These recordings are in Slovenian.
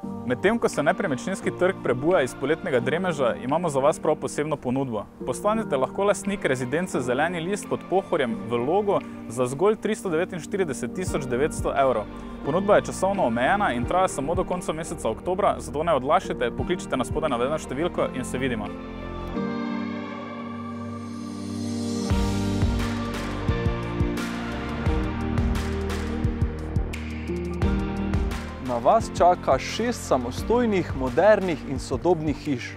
Medtem ko se nepremičninski trg prebuja iz poletnega dremeža, imamo za vas prav posebno ponudbo. Postanete lahko lastnik rezidence Zeleni list pod Pohorjem v Logu za zgolj 349.900 evrov. Ponudba je časovno omejena in traja samo do konca meseca oktobra, zato ne odlašajte, pokličite na spodaj navedeno številko in se vidimo. Na vas čaka 6 samostojnih, modernih in sodobnih hiš.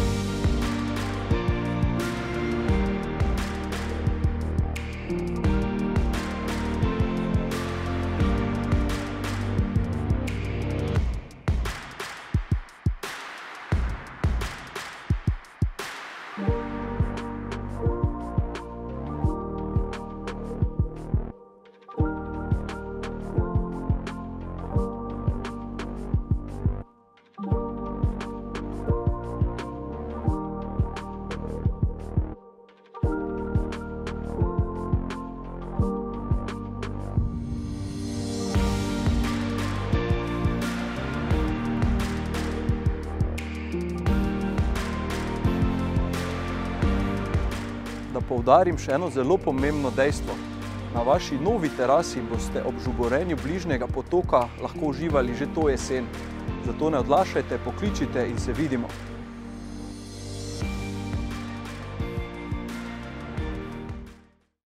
Da poudarim še eno zelo pomembno dejstvo. Na vaši novi terasi boste ob žuborenju bližnjega potoka lahko uživali že to jesen. Zato ne odlašajte, pokličite in se vidimo.